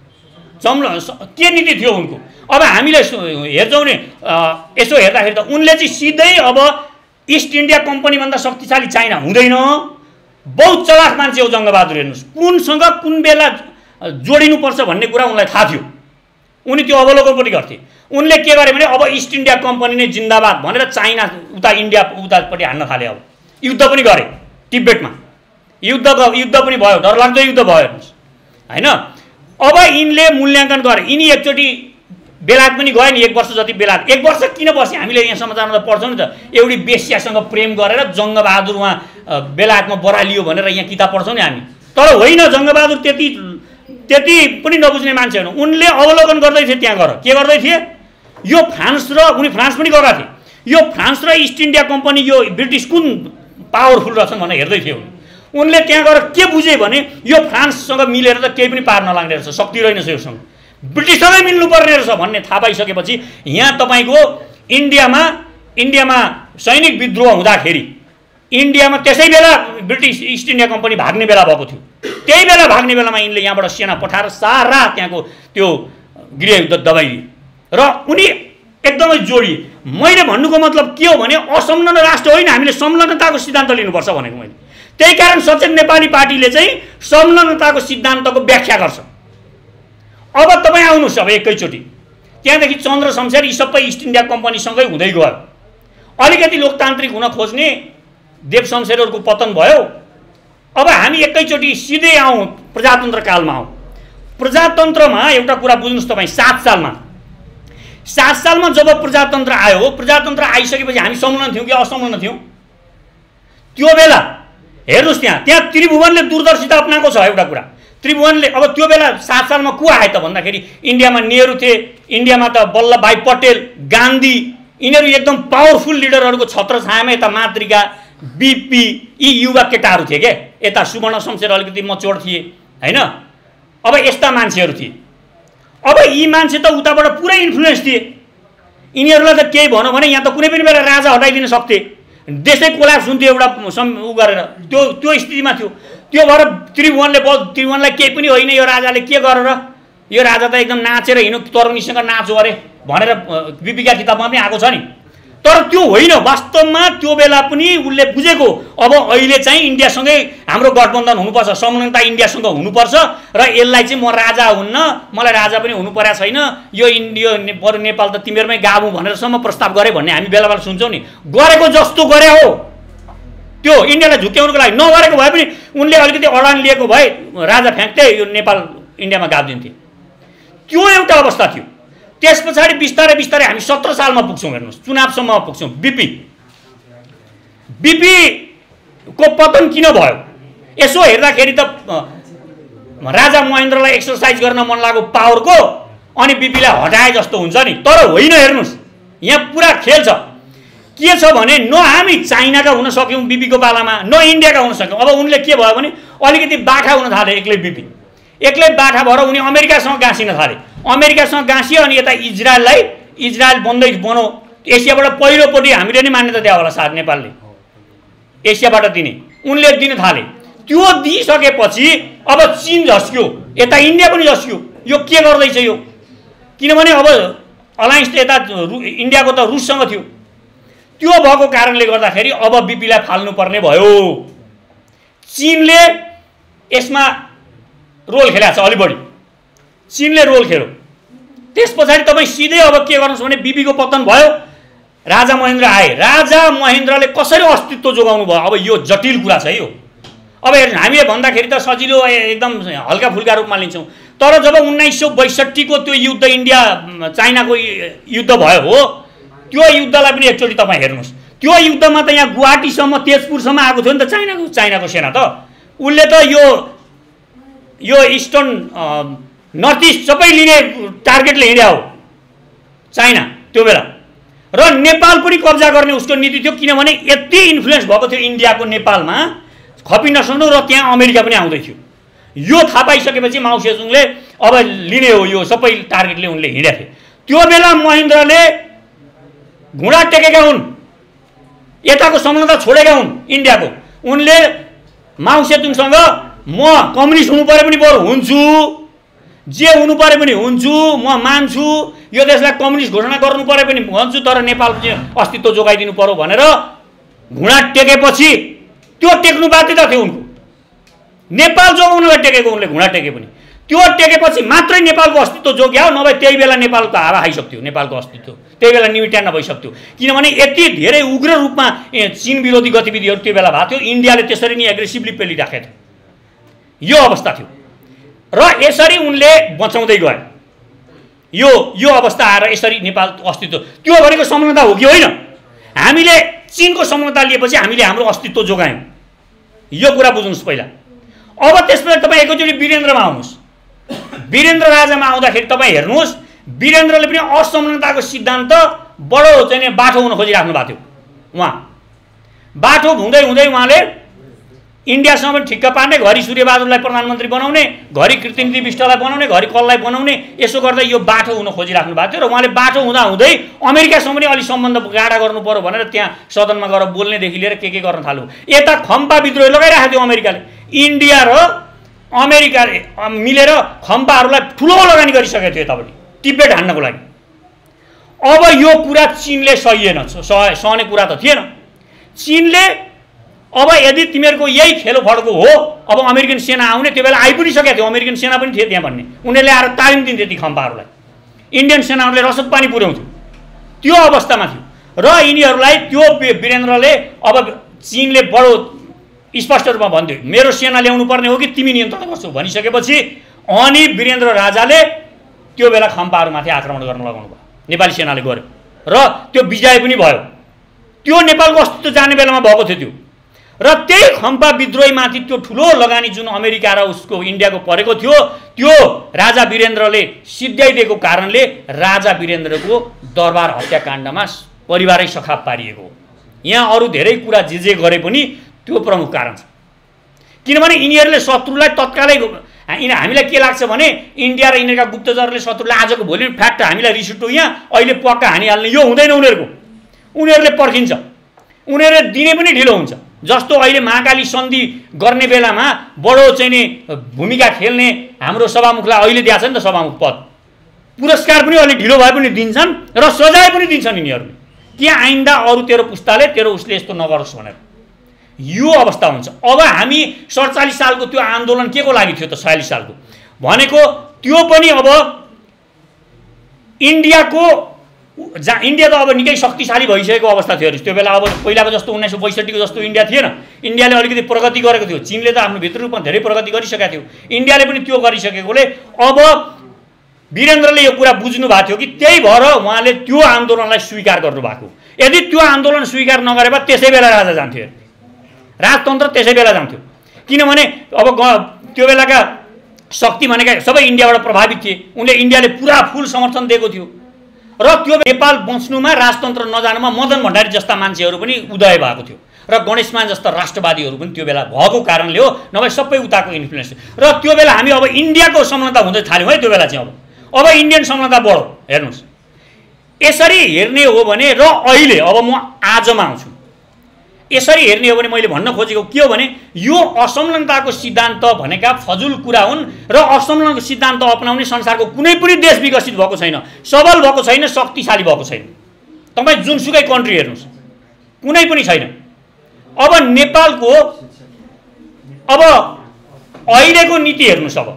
के नीति थियो उनको? अब हामीले हेर्छौँ नि यसो हेर्दाखेरि त उनले चाहिँ सिधै अब इस्ट इन्डिया कम्पनीभन्दा शक्तिशाली चाइना हुँदैन। बहुत चलाख मान्छे हो जङ्गबहादुर। हेर्नुहोस् कुनसँग कुन बेला जोडिनुपर्छ भन्ने कुरा उनलाई थाहा थियो। उनी त्यो अवलोकन पनि गर्थे। उनले के गरे भने अब इस्ट इन्डिया कम्पनी नै जिन्दाबाद भनेर चाइना उता इन्डिया उतापट्टि हान्न थाले। अब युद्ध पनि गरे तिब्बतमा। युद्ध पनि भयो, डरलाग्दो युद्ध भयो हेर्नुहोस्, होइन। अब यिनले मूल्याङ्कन गरे। यिनी एकचोटि बेलायत पनि गए नि, 1 वर्ष जति बेलायत। 1 वर्ष किन बसे? हामीले यहाँ समाचारमा त पढ्छौँ नि त। एउटी बेस्यासँग प्रेम गरेर जङ्गबहादुर उहाँ बेलायतमा बरालियो भनेर यहाँ किताब पढ्छौँ नि हामी। तर होइन, जङ्गबहादुर त्यति पनि नबुझ्ने मान्छे होइन। उनले अवलोकन गर्दै थिए त्यहाँ गएर। के गर्दै थिए? यो फ्रान्स र उनी फ्रान्स पनि गएका थिए। यो फ्रान्स र इस्ट इन्डिया कम्पनी यो ब्रिटिस कुन पावरफुल रहेछन् भनेर हेर्दै थिए उनले। त्यहाँ गएर के बुझे भने यो फ्रान्ससँग मिलेर त केही पनि पार नलाग्ने रहेछ, शक्ति रहेनछ योसँग, ब्रिटिससँगै मिल्नुपर्ने रहेछ भन्ने थाहा पाइसकेपछि यहाँ तपाईँको इन्डियामा सैनिक विद्रोह हुँदाखेरि इन्डियामा त्यसै बेला ब्रिटिस इस्ट इन्डिया कम्पनी भाग्ने बेला भएको थियो। त्यही बेला भाग्ने बेलामा यिनले यहाँबाट सेना पठाएर सारा त्यहाँको त्यो गृहयुद्ध दबाइदिए र उनी एकदमै जोडिए। मैले भन्नुको मतलब के हो भने असंलग्न राष्ट्र होइन, हामीले संलग्नताको सिद्धान्त लिनुपर्छ भनेको मैले। त्यही कारण सचेत नेपाली पार्टीले चाहिँ संलग्नताको सिद्धान्तको व्याख्या गर्छ। अब तपाईँ आउनुहोस् अब एकैचोटि त्यहाँदेखि चन्द्र शमशेर यी सबै इस्ट इन्डिया कम्पनीसँगै हुँदै गयो। अलिकति लोकतान्त्रिक हुन खोज्ने देव शमशेरहरूको पतन भयो। अब हामी एकैचोटि सिधै आउँ प्रजातन्त्र कालमा आउँ। प्रजातन्त्रमा एउटा कुरा बुझ्नुहोस् तपाईँ, 7 सालमा जब प्रजातन्त्र आयो, प्रजातन्त्र आइसकेपछि हामी संलग्न थियौँ कि असंलग्न थियौँ? त्यो बेला हेर्नुहोस् त्यहाँ त्रिभुवनले दूरदर्शिता अपनाएको छ। एउटा कुरा त्रिभुवनले अब त्यो बेला 7 सालमा को आए त भन्दाखेरि इन्डियामा नेहरू थिए, इन्डियामा त वल्लभभाई पटेल, गान्धी, यिनीहरू एकदम पावरफुल लिडरहरूको छत्र छायामा यता मातृका बिपी यी युवा केटाहरू थिए क्या, यता सुवर्ण शमशेर अलिकति मच्योर थिए हैन। अब यस्ता मान्छेहरू थिए। अब यी मान्छे त उताबाट पुरै इन्फ्लुएन्स थिए। यिनीहरूलाई त केही भनौँ भने यहाँ त कुनै पनि बेला राजा हटाइदिन सक्थे, देशै कोल्याप्स हुन्थ्यो एउटा उ गरेर। त्यो स्थितिमा थियो। त्यो भएर त्रिभुवनलाई केही पनि होइन, यो राजाले के गरेर, यो राजा त एकदम नाचेर हिँड्नु, तरुणीसँग नाचो अरे भनेर बिपीका किताबमा पनि आएको छ नि। तर त्यो होइन, वास्तवमा त्यो बेला पनि उसले बुझेको अब अहिले चाहिँ इन्डियासँगै हाम्रो गठबन्धन हुनुपर्छ, समानता इन्डियासँग हुनुपर्छ र यसलाई चाहिँ म राजा हुन्न, मलाई राजा पनि हुनु परेको छैन, यो बरु नेपाल त तिमीहरूमै गाबौँ भनेरसम्म प्रस्ताव गरे भन्ने हामी बेला बेला सुन्छौँ नि। गरेको जस्तो गरे हो त्यो इन्डियालाई झुक्क्याउनुको लागि। नगरेको भए पनि उनले अलिकति अडान लिएको भए राजा फ्याँक्थे, यो नेपाल इन्डियामा गाबिदिन्थे। त्यो एउटा अवस्था थियो। त्यस पछाडि बिस्तारै बिस्तारै हामी 17 सालमा पुग्छौँ, हेर्नुहोस् चुनावसम्म पुग्छौँ। बिपीको पतन किन भयो? यसो हेर्दाखेरि त राजा महेन्द्रलाई एक्सर्साइज गर्न मन लागेको पावरको अनि बिपीलाई हटाए जस्तो हुन्छ नि, तर होइन। हेर्नुहोस् यहाँ पुरा खेल छ। के छ भने न हामी चाइनाका हुन सक्यौँ बिपीको पालामा, न इन्डियाका हुन सक्यौँ। अब उनले के भयो भने अलिकति बाठा हुन थाले, एक्लै बाठा भएर उनी अमेरिकासँग गाँसिन थाले। अमेरिकासँग गाँसियो अनि यता इजरायल बन्दै बनाऊ। एसियाबाट पहिलोपट्टि हामीले नै मान्यता दियो होला सायद नेपालले, एसियाबाट दिने उनले दिन थाले। त्यो दिइसकेपछि अब चीन झस्क्यो, यता इन्डिया पनि झस्क्यो। यो के गर्दैछ यो? किनभने अब अलायन्स त यता इन्डियाको त रुससँग थियो। त्यो भएको कारणले गर्दाखेरि अब बिपीलाई फाल्नुपर्ने भयो। चीनले यसमा रोल खेलेको छ अलि बढी, चीनले रोल खेल्यो। त्यस पछाडि तपाईँ सिधै अब के गर्नुहोस् भने बिपीको पतन भयो, राजा महेन्द्र आए। राजा महेन्द्रले कसरी अस्तित्व जोगाउनु भयो? अब यो जटिल कुरा छ यो। अब हामीले भन्दाखेरि त सजिलो एकदम हल्का फुल्का रूपमा लिन्छौँ, तर जब 1962 को त्यो युद्ध इन्डिया चाइनाको युद्ध भयो हो, त्यो युद्धलाई पनि एकचोटि तपाईँ हेर्नुहोस्। त्यो युद्धमा त यहाँ गुवाहाटीसम्म तेजपुरसम्म आएको थियो नि त चाइनाको सेना। त उसले त यो इस्टर्न नर्थ इस्ट सबै लिने टार्गेटले हिँड्या हो चाइना त्यो बेला। र नेपाल पनि कब्जा गर्ने उसको नीति थियो, किनभने यति इन्फ्लुएन्स भएको थियो इन्डियाको नेपालमा, खपि नसक्नु। र त्यहाँ अमेरिका पनि आउँदै थियो। यो थाहा पाइसकेपछि माओ सेतुङले अब लिने हो यो सबै टार्गेटले उनले हिँडेका थिए। त्यो बेला महेन्द्रले घुँडा टेकेका हुन्, यताको समानता छोडेका हुन् इन्डियाको। उनले माओ सेतुङसँग म कम्युनिस्ट हुनु परे पनि बरु हुन्छु, जे हुनु परे पनि हुन्छु, म मान्छु, यो देशलाई कम्युनिस्ट घोषणा गर्नु परे पनि भन्छु, तर नेपालको चाहिँ अस्तित्व जोगाइदिनु पर्यो भनेर घुँडा टेकेपछि त्यो टेक्नु बाध्यता थियो उनको। नेपाल जोगाउनलाई टेकेको उनले घुँडा टेके पनि, त्यो टेकेपछि मात्रै नेपालको अस्तित्व जोग्या हो। नभए त्यही बेला नेपालको हावा खाइसक्थ्यो, नेपालको अस्तित्व त्यही बेला निमिट्यान्न भइसक्थ्यो। किनभने यति धेरै उग्र रूपमा चीन विरोधी गतिविधिहरू त्यो बेला भएको थियो। इन्डियाले त्यसरी नै एग्रेसिभली पेलिराखेको थियो। यो अवस्था थियो र यसरी उनले बचाउँदै गए। यो अवस्था आएर यसरी नेपाल अस्तित्व, त्यो भनेको समानता हो कि होइन? हामीले चीनको समानता लिएपछि हामीले हाम्रो अस्तित्व जोगायौँ। यो कुरा बुझ्नुहोस् पहिला। अब त्यसपछि तपाईँ एकैचोटि वीरेन्द्रमा आउनुहोस्। वीरेन्द्र राजामा आउँदाखेरि तपाईँ हेर्नुहोस्, वीरेन्द्रले पनि असमानताको सिद्धान्त बडो चाहिँ बाठो हुन खोजिराख्नु भएको थियो। उहाँ बाठो हुँदै हुँदै उहाँले इन्डियासँग पनि ठिक्क पार्ने, घरि सूर्यबहादुरलाई प्रधानमन्त्री बनाउने, घरि कृतिनिधि विष्टलाई बनाउने, घरि कसलाई बनाउने, यसो गर्दै यो बाठो हुन खोजिराख्नु भएको थियो। र उहाँले बाठो हुँदा हुँदै अमेरिकासँग पनि अलि सम्बन्ध गाढा गर्नु पर्यो भनेर त्यहाँ सदनमा गएर बोल्नेदेखि लिएर के गर्न थाल्यो। यता खम्पा विद्रोह लगाइरहेको थियो अमेरिकाले। इन्डिया र अमेरिका मिलेर खम्पाहरूलाई ठुलो लगानी गरिसकेको थियो यतापट्टि तिब्बत हान्नको लागि। अब यो कुरा चीनले सहिएन, सहने कुरा त थिएन। चीनले अब यदि तिमीहरूको यही खेलो फड्को हो, अब अमेरिकन सेना आउने, त्यो बेला आइ पनि सकेको थियो, अमेरिकन सेना पनि थिए त्यहाँ भन्ने, उनीहरूले आएर तालिम दिन्थे ती खम्पाहरूलाई, इन्डियन सेनाहरूले रसद पानी पुर्याउँथ्यो। त्यो अवस्थामा थियो र यिनीहरूलाई त्यो वीरेन्द्रले अब चीनले बडो स्पष्ट रूपमा भन्थ्यो मेरो सेना ल्याउनु पर्ने हो कि तिमी नियन्त्रण गर्छौ भनिसकेपछि अनि वीरेन्द्र राजाले त्यो बेला खम्पाहरूमाथि आक्रमण गर्न लगाउनु भयो। नेपाली सेनाले गर्यो र त्यो विजय पनि भयो। त्यो नेपालको अस्तित्व जाने बेलामा भएको थियो त्यो। र त्यही खम्पा विद्रोहीमाथि त्यो ठुलो लगानी जुन अमेरिका र उसको इन्डियाको परेको थियो, त्यो राजा वीरेन्द्रले सिद्ध्याइदिएको कारणले राजा वीरेन्द्रको दरबार हत्याकाण्डमा परिवारै सखाप पारिएको हो। यहाँ अरू धेरै कुरा जे गरे पनि त्यो प्रमुख कारण छ। किनभने यिनीहरूले शत्रुलाई तत्कालै हामीलाई के लाग्छ भने इन्डिया र यिनीहरूका गुप्तचरले शत्रुलाई आजको भोलि फ्याक्ट हामीलाई रिस उठ्यो यहाँ अहिले पक्का हानिहाल्ने यो हुँदैन उनीहरूले पर्खिन्छ, उनीहरूले दिने पनि ढिलो हुन्छ। जस्तो अहिले महाकाली सन्धि गर्ने बेलामा बडो चाहिँ नि भूमिका खेल्ने हाम्रो सभामुखलाई अहिले दिएको छ नि त सभामुख पद, पुरस्कार पनि अलि ढिलो भए पनि दिन्छन् र सजाय पनि दिन्छन् यिनीहरूले कि आइन्दा अरू तेरो पुस्ताले तेरो उसले यस्तो नगरोस् भनेर। यो अवस्था हुन्छ। अब हामी 47 सालको त्यो आन्दोलन के को लागि थियो त 46 सालको भनेको त्यो पनि अब इन्डियाको इन्डिया त अब निकै शक्तिशाली भइसकेको अवस्था थियो त्यो बेला। अब पहिलाको जस्तो 1962 को जस्तो इन्डिया थिएन। इन्डियाले अलिकति प्रगति गरेको थियो, चीनले त आफ्नो भित्र रूपमा धेरै प्रगति गरिसकेको थियो, इन्डियाले पनि त्यो गरिसकेकोले अब वीरेन्द्रले यो कुरा बुझ्नु भएको थियो कि त्यही भएर उहाँले त्यो आन्दोलनलाई स्वीकार गर्नुभएको। यदि त्यो आन्दोलन स्वीकार नगरे भए त्यसै बेला राजा जान्थ्यो, राजतन्त्र त्यसै बेला जान्थ्यो। किनभने अब त्यो बेलाका शक्ति भनेका सबै इन्डियाबाट प्रभावित थिए, उनले इन्डियाले पुरा फुल समर्थन दिएको थियो र त्यो नेपाल बच्नुमा राजतन्त्र नजानुमा मदन भण्डारी जस्ता मान्छेहरू पनि उदय भएको थियो र गणेशमान जस्ता राष्ट्रवादीहरू पनि त्यो बेला भएको कारणले हो, नभए सबै उताको इन्फ्लुएन्स। र त्यो बेला हामी अब इन्डियाको संलग्नता हुँदै थाल्यौँ है त्यो बेला चाहिँ अब इन्डियन संलग्नता बढो। हेर्नुहोस् यसरी हेर्ने हो भने र अहिले अब म आजमा आउँछु, यसरी हेर्ने हो भने मैले भन्न खोजेको के हो भने यो असंलग्नताको सिद्धान्त भनेका फजुल कुरा हुन् र असंलग्नको सिद्धान्त अपनाउने संसारको कुनै पनि देश विकसित भएको छैन, सबल भएको छैन, शक्तिशाली भएको छैन। तपाईँ जुनसुकै कन्ट्री हेर्नुहोस् कुनै पनि छैन। अब नेपालको अब अहिलेको नीति हेर्नुहोस्। अब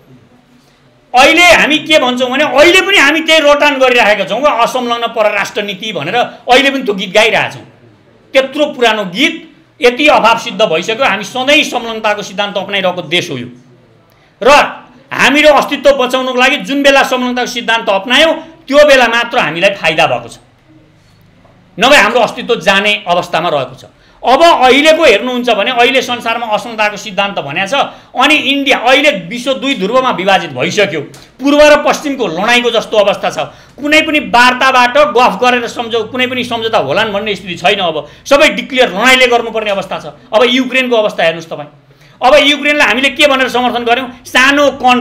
अहिले हामी के भन्छौँ भने अहिले पनि हामी त्यही रोटान गरिरहेका छौँ असंलग्न परराष्ट्र नीति भनेर अहिले पनि त्यो गीत गाइरहेछौँ। त्यत्रो पुरानो गीत यति अभाव सिद्ध भइसक्यो। हामी सधैँ संलग्नताको सिद्धान्त अपनाइरहेको देश हो यो र हामीको अस्तित्व बचाउनको लागि जुन बेला संलग्नताको सिद्धान्त अपनायौँ त्यो बेला मात्र हामीलाई फाइदा भएको छ, नभए हाम्रो अस्तित्व जाने अवस्थामा रहेको छ। अब अहिलेको हेर्नुहुन्छ भने अहिले संसारमा असंलग्नताको सिद्धान्त भनेको छ अनि इन्डिया अहिले विश्व दुई ध्रुवमा विभाजित भइसक्यो। पूर्व र पश्चिमको लडाइँको जस्तो अवस्था छ। कुनै पनि वार्ताबाट गफ गरेर कुनै पनि सम्झौता होलान् भन्ने स्थिति छैन। अब सबै डिक्लेयर लडाइँले गर्नुपर्ने अवस्था छ। अब युक्रेनको अवस्था हेर्नुहोस् तपाईँ। अब युक्रेनलाई हामीले के भनेर समर्थन गर्यौँ? सानो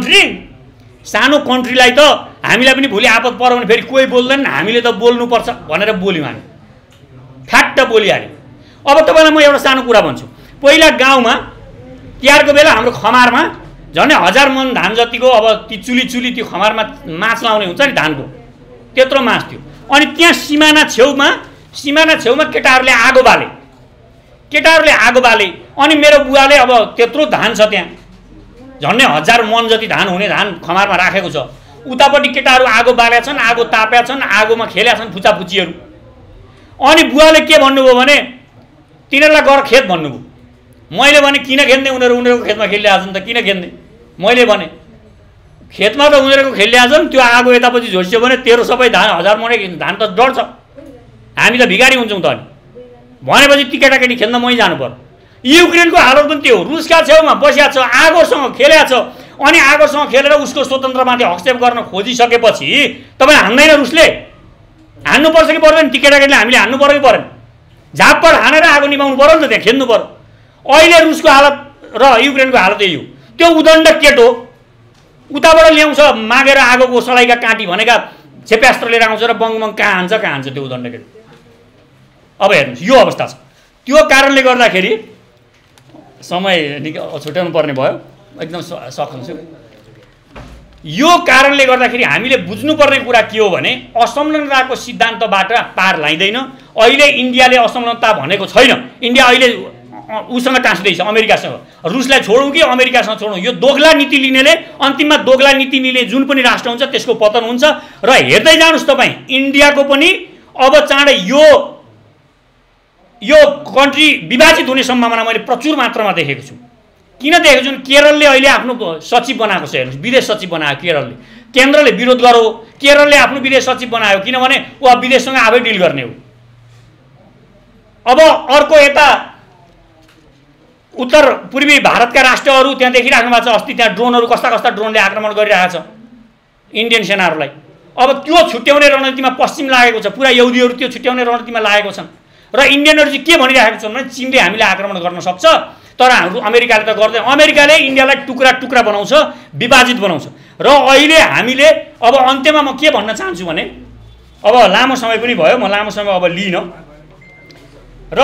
कन्ट्रीलाई त हामीलाई पनि भोलि आपद पर्यो भने फेरि कोही बोल्दैन, हामीले त बोल्नुपर्छ भनेर बोल्यौँ हामी, ठ्याट्ट बोलिहाल्यौँ। अब तपाईँलाई म एउटा सानो कुरा भन्छु। पहिला गाउँमा तिहारको बेला हाम्रो खमारमा झन्डै 1000 मन धान जतिको अब ती चुली त्यो खमारमा माछ लाउने हुन्छ नि धानको, त्यत्रो माछ थियो। अनि त्यहाँ सिमाना छेउमा केटाहरूले आगो बाले अनि मेरो बुवाले अब त्यत्रो धान छ त्यहाँ झन्डै 1000 मन जति धान हुने धान खमारमा राखेको छ। उतापट्टि केटाहरू आगो बालेका छन्, आगो तापेका छन्, आगोमा खेलेका छन् फुचाफुचीहरू। अनि बुवाले के भन्नुभयो भने तिनीहरूलाई गएर खेत भन्नुभयो। मैले भने किन खेल्ने, उनीहरूको खेतमा खेलिरहेको छन् त किन खेल्ने? मैले भने खेतमा त उनीहरूको खेलिरहेको छन्, त्यो आगो यतापछि झोसियो भने तेरो सबै धान 1000 मनै धान त डढ्छ, हामी त भिखारी हुन्छौँ त। अनि भनेपछि ती केटाकेटी खेल्न मै जानु पर्यो। युक्रेनको हालत पनि त्यो हो। रुसका छेउमा बसिया छ, आगोसँग खेलेको छ, अनि आगोसँग खेलेर उसको स्वतन्त्रमाथि हस्तक्षेप गर्न खोजिसकेपछि तपाईँ हान्दैन? रुसले हान्नुपर्छ कि पर्दैन? ती केटाकेटीले हामीले हान्नु पर्यो कि परेन? झापड हानेर आगो निभाउनु पर्यो नि त, त्यहाँ खेल्नु पर्यो। अहिले रुसको हालत र युक्रेनको हालत यही हो। त्यो उदण्ड केटो उताबाट ल्याउँछ मागेर आगोको सलाइका काँटी भनेका क्षेप्यास्त्र लिएर आउँछ र बङ कहाँ हान्छ त्यो उदण्ड केटो। अब हेर्नुहोस् यो अवस्था छ। त्यो कारणले गर्दाखेरि समय छुट्याउनु पर्ने भयो, एकदम सक्छु। यो कारणले गर्दाखेरि हामीले बुझ्नुपर्ने कुरा के हो भने असंलग्नताको सिद्धान्तबाट पार लाइदैन। अहिले इन्डियाले असंलग्नता भनेको छैन। इन्डिया अहिले उसँग टाँस्दैछ अमेरिकासँग। रुसलाई छोडौँ कि अमेरिकासँग छोडौँ? यो दोगला नीति लिनेले अन्तिममा दोगला नीति लिने जुन पनि राष्ट्र हुन्छ त्यसको पतन हुन्छ। र हेर्दै जानुहोस् तपाईँ, इन्डियाको पनि अब चाँडै यो कन्ट्री विभाजित हुने सम्भावना मैले प्रचुर मात्रामा देखेको छु। किन देखेको छु? केरलले अहिले आफ्नो सचिव बनाएको छ। हेर्नुहोस्, विदेश सचिव बनायो केरलले। केन्द्रले विरोध गरो, केरलले आफ्नो विदेश सचिव बनायो, किनभने ऊ विदेशसँग आफै डिल गर्ने हो। अब अर्को यता उत्तर पूर्वी भारतका राष्ट्रहरू त्यहाँ देखिराख्नु भएको छ। अस्ति त्यहाँ ड्रोनहरू कस्ता ड्रोनले आक्रमण गरिरहेको छ इन्डियन सेनाहरूलाई। अब त्यो छुट्याउने रणनीतिमा पश्चिम लागेको छ, पुरा यहुदीहरू त्यो छुट्याउने रणनीतिमा लागेको छन्। र इन्डियनहरु चाहिँ के भनिरहेका छन् भने चीनले हामीलाई आक्रमण गर्न सक्छ, तर हाम्रो अमेरिकाले त गर्दैन। अमेरिकाले इन्डियालाई टुक्रा टुक्रा बनाउँछ, विभाजित बनाउँछ। र अहिले हामीले अब अन्त्यमा म के भन्न चाहन्छु भने, अब लामो समय पनि भयो, म लामो समय अब लिइन, र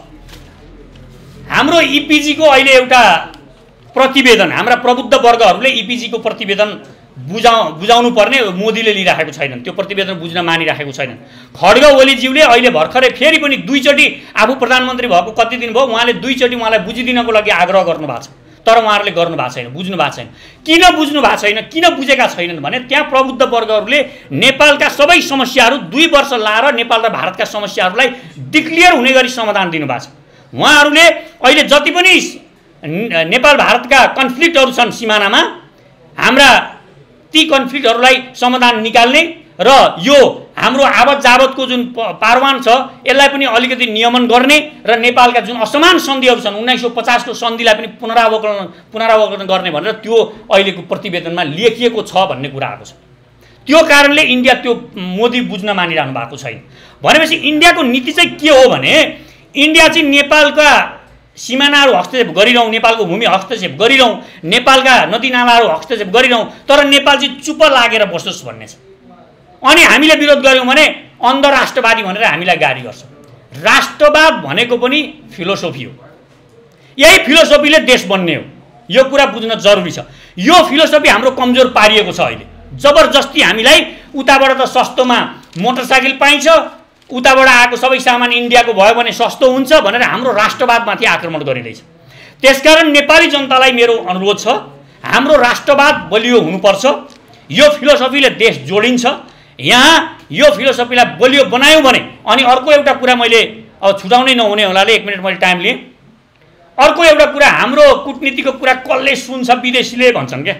हाम्रो इपिजी को अहिले एउटा प्रतिवेदन, हाम्रा प्रबुद्ध वर्गहरूले इपिजी को प्रतिवेदन बुझाउनु पर्ने मोदीले लिइराखेको छैनन्, त्यो प्रतिवेदन बुझ्न मानिराखेको छैनन्। खड्ग ओलीज्यूले अहिले भर्खरै फेरि पनि दुईचोटि आफू प्रधानमन्त्री भएको कति दिन भयो, उहाँले दुईचोटि उहाँलाई बुझिदिनको लागि आग्रह गर्नुभएको छ, तर उहाँहरूले गर्नु भएको छैन, बुझ्नु भएको छैन। किन बुझ्नु भएको छैन, किन बुझेका छैनन् भने त्यहाँ प्रबुद्ध वर्गहरूले नेपालका सबै समस्याहरू 2 वर्ष लाएर नेपाल र भारतका समस्याहरूलाई डिक्लियर हुने गरी समाधान दिनुभएको छ। उहाँहरूले अहिले जति पनि नेपाल भारतका कन्फ्लिक्टहरू छन् सीमानामा, हाम्रा ती कन्फ्लिक्टहरूलाई समाधान निकाल्ने र यो हाम्रो आवत जावतको जुन पारवान छ यसलाई पनि अलिकति नियमन गर्ने र नेपालका जुन असमान सन्धिहरू छन् 1950 को सन्धिलाई पनि पुनरावलोकन गर्ने भनेर त्यो अहिलेको प्रतिवेदनमा लेखिएको छ भन्ने कुरा आएको छ। त्यो कारणले इन्डिया त्यो मोदी बुझ्न मानिरहनु भएको छैन। भनेपछि इन्डियाको नीति चाहिँ के हो भने, इन्डिया चाहिँ नेपालका सीमानाहरू हस्तक्षेप गरिरहँ, नेपालको भूमि हस्तक्षेप गरिरहँ, नेपालका नदीनालाहरू हस्तक्षेप गरिरहँ, तर नेपाल चाहिँ चुप लागेर बसोस् भन्ने छ। अनि हामीले विरोध गर्यौँ भने अन्धराष्ट्रवादी भनेर हामीलाई गाली गर्छ। राष्ट्रवाद भनेको पनि फिलोसोफी हो, यही फिलोसोफीले देश बन्ने हो, यो कुरा बुझ्न जरुरी छ। यो फिलोसोफी हाम्रो कमजोर पारिएको छ अहिले। जबरजस्ती हामीलाई उताबाट त सस्तोमा मोटरसाइकल पाइन्छ, उताबाट आएको सबै सामान इन्डियाको भयो भने सस्तो हुन्छ भनेर हाम्रो राष्ट्रवादमाथि आक्रमण गरिरहेछ। त्यसकारण नेपाली जनतालाई मेरो अनुरोध छ, हाम्रो राष्ट्रवाद बलियो हुनुपर्छ। यो फिलोसोफीले देश जोडिन्छ। यहाँ यो फिलोसोफीलाई बलियो बनायौँ भने, अनि अर्को एउटा कुरा मैले अब छुटाउनै नहुने हुनाले 1 मिनट मैले टाइम लिएँ। अर्को एउटा कुरा, हाम्रो कूटनीतिको कुरा कसले सुन्छ, विदेशीले भन्छन् क्या।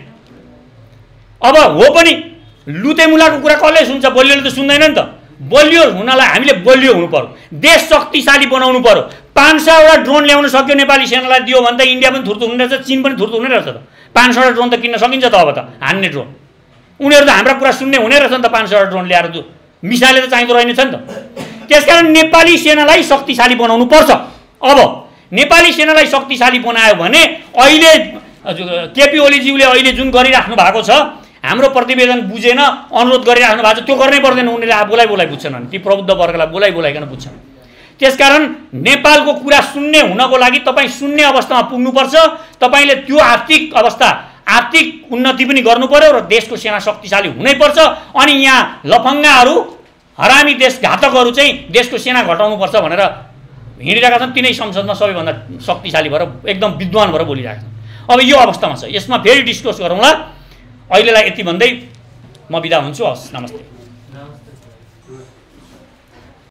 अब हो पनि लुतेमुलाको कुरा कसले सुन्छ, बलियोले त सुन्दैन नि त। बलियो हुनलाई हामीले बलियो हुनु पर्यो, देश शक्तिशाली बनाउनु पर्यो। 500वटा ड्रोन ल्याउन सक्यो नेपाली सेनालाई दियो भने त इन्डिया पनि थुर्तु हुने रहेछ, चीन पनि थुर्तु हुने रहेछ त। 500वटा ड्रोन त किन्न सकिन्छ त अब त, हान्ने ड्रोन। उनीहरू त हाम्रा कुरा सुन्ने हुने रहेछ नि त। 500वटा ड्रोन ल्याएर मिसाइल त चाहिँदो रहेनछ नि त। त्यसकारण नेपाली सेनालाई शक्तिशाली बनाउनु पर्छ। अब नेपाली सेनालाई शक्तिशाली बनायो भने अहिले केपी ओलीज्यूले अहिले जुन गरिराख्नु भएको छ, हाम्रो प्रतिवेदन बुझेन अनुरोध गरिराख्नु भएको छ, त्यो गर्नै पर्दैन। उनीहरूले बोलाइ बोलाइ बुझ्छन्, अनि ती प्रबुद्ध वर्गलाई बोलाइ बोलाइकन बुझ्छन्। त्यसकारण नेपालको कुरा सुन्ने हुनको लागि तपाईँ सुन्ने अवस्थामा पुग्नुपर्छ। तपाईँले त्यो आर्थिक अवस्था, आर्थिक उन्नति पनि गर्नु पर्यो र देशको सेना शक्तिशाली हुनैपर्छ। अनि यहाँ लफङ्गाहरू, हरामी देशघातकहरू चाहिँ देशको सेना घटाउनुपर्छ भनेर हिँडिरहेका छन्। तिनै संसदमा सबैभन्दा शक्तिशाली भएर एकदम विद्वान भएर बोलिरहेका छन्। अब यो अवस्थामा छ, यसमा फेरि डिस्कस गरौँला। अहिलेलाई यति भन्दै म बिदा हुन्छु। हस्, नमस्ते।